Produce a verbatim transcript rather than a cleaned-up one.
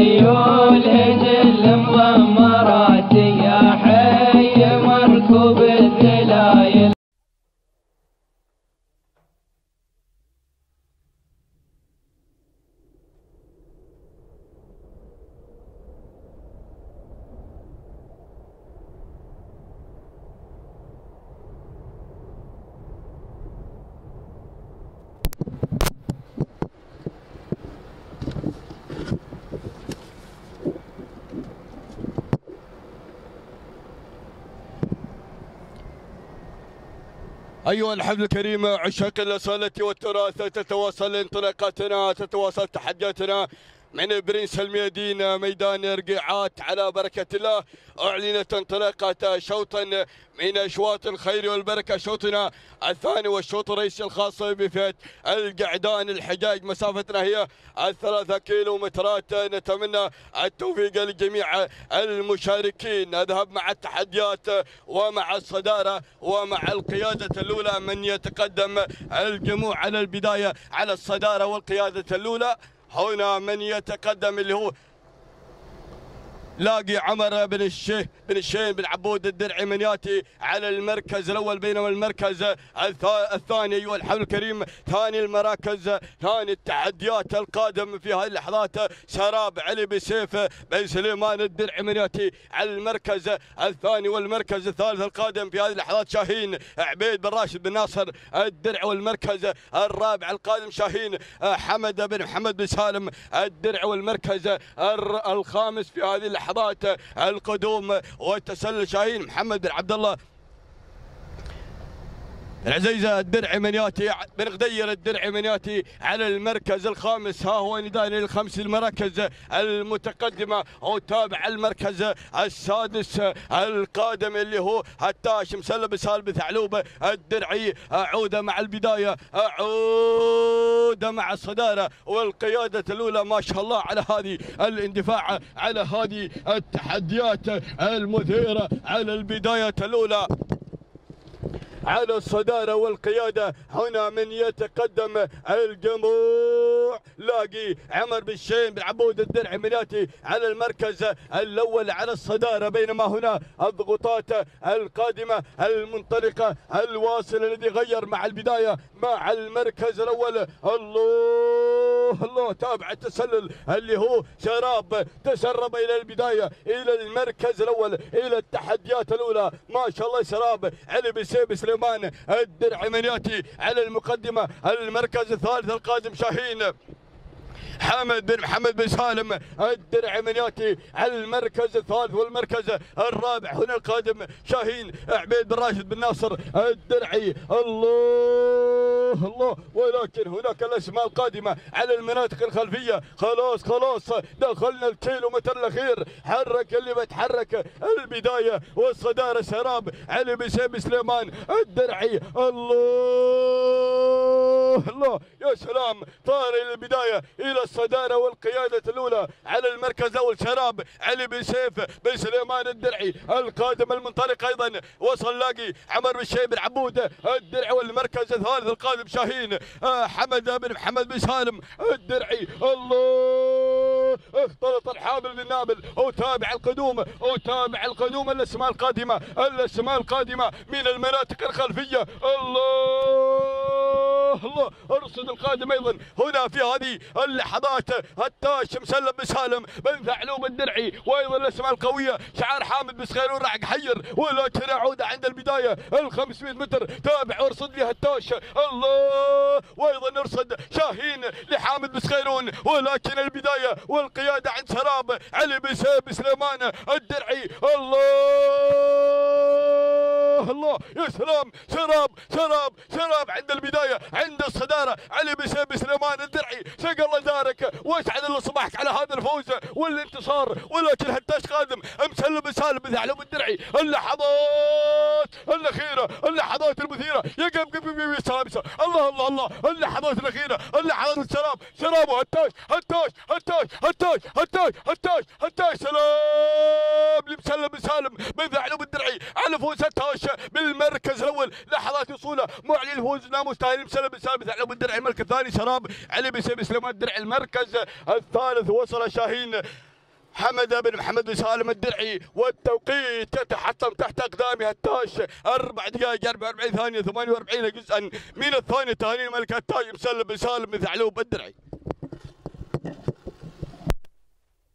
خيول جل مضمرات يا حي مركوب الذلايل. أيها الحفل الكريم عشاق الأصالة والتراث، تتواصل انطلاقاتنا، تتواصل تحدياتنا من برنس الميادين ميدان رقيعات. على بركة الله أعلنت انطلاقة شوط من أشواط الخير والبركة، شوطنا الثاني والشوط الرئيسي الخاص بفئة القعدان الحجاج. مسافتنا هي الثلاثة كيلو مترات. نتمنى التوفيق لجميع المشاركين. نذهب مع التحديات ومع الصدارة ومع القيادة الأولى. من يتقدم الجموع على البداية على الصدارة والقيادة الأولى؟ هنا من يتقدم اللي هو لاقي عمر بن الشيخ بن الشين بن عبود الدرعي من ياتي على المركز الاول، بينما المركز الثاني ايها الحفل الكريم ثاني المراكز ثاني التحديات القادم في هذه اللحظات شراب علي بسيف بن سليمان الدرعي من ياتي على المركز الثاني، والمركز الثالث القادم في هذه اللحظات شاهين عبيد بن راشد بن ناصر الدرعي، والمركز الرابع القادم شاهين حمد بن محمد بن سالم الدرعي، والمركز الخامس في هذه اللحظات لحظات القدوم والتسلل شاهين محمد بن عبد الله العزيزة الدرعي من ياتي بن غدير الدرعي من ياتي على المركز الخامس. ها هو نداء للخمس المراكز المتقدمة، هو تابع المركز السادس القادم اللي هو هتاش مسلب سالم ثعلوب الدرعي. أعود مع البداية، أعود مع الصدارة والقيادة الأولى. ما شاء الله على هذه الاندفاع، على هذه التحديات المثيرة، على البداية الأولى على الصدارة والقيادة. هنا من يتقدم الجموع لاقي عمر بن الشين بن عبود الدرعي من ياتي على المركز الأول على الصدارة، بينما هنا الضغوطات القادمة المنطلقة الواصل الذي غير مع البداية مع المركز الأول. الله الله تابع التسلل اللي هو شراب تسرب إلى البداية إلى المركز الأول إلى التحديات الأولى. ما شاء الله شراب علي بسيف سليمان الدرعي من ياتي على المقدمة. المركز الثالث القادم شاهين حمد بن محمد بن سالم الدرعي من ياتي على المركز الثالث، والمركز الرابع هنا القادم شاهين عبيد بن راشد بن ناصر الدرعي. الله الله، ولكن هناك الاسماء القادمه على المناطق الخلفيه. خلاص خلاص دخلنا الكيلو متر الاخير، حرك اللي بتحرك البدايه والصداره شراب علي بن سيف سليمان الدرعي. الله الله يا سلام، طار البدايه الى الصداره والقياده الاولى على المركز الاول شراب علي بن سيف بن سليمان الدرعي. القادم المنطلق ايضا وصل لاقي عمر بن الشيب بن عبود الدرعي، والمركز الثالث القادم شاهين حمد بن محمد بن سالم الدرعي. الله، اختلط الحامل بالنابل، وتابع القدوم وتابع القدوم الاسماء القادمه الاسماء القادمه من المناطق الخلفيه. الله الله، ارصد القادم ايضا هنا في هذه اللحظات هتاش مسلم بن سالم بن ثعلوب الدرعي، وايضا الاسماء القويه شعار حامد بن صغير ورعق حير. ولكن اعود عند البدايه ال خمسمئة متر، تابع وارصد لي هتاش. الله، وايضا ارصد شاهين لحامد بن صغيرون، ولكن البدايه والقياده عند شراب علي بن سيف سليمان الدرعي. الله الله يا سلام، شراب شراب شراب عند البدايه عند الصداره علي بن سيف سليمان الدرعي. سق الله دارك واسعد الله صباحك على هذا الفوز والانتصار. ولكن هتاش قادم مسلم بن سالم بن ثعلوب الدرعي. اللحظات الاخيره، اللحظات المثيره يا قم قم يا سلام. الله الله الله، اللحظات الاخيره، اللحظات الشراب شراب وهتاش هتاش هتاش هتاش هتاش هتاش هتاش. سلام لمسلم بن سالم بن ثعلوب الدرعي على فوز هتاش بالمركز الاول. لحظات وصوله معلن الفوز لا مستاهل مسلم بن سالم بن ثعلوب الدرعي. المركز الثاني شراب علي بن سيف سليمان الدرعي. المركز الثالث وصل شاهين حمد بن محمد بن سالم الدرعي، والتوقيت يتحطم تحت اقدامها التاش اربع دقائق اربع واربعين ثانيه ثمانية واربعين جزءا من الثانيه. تهاني ملك التاج مسلم بن سالم بن ثعلوب الدرعي.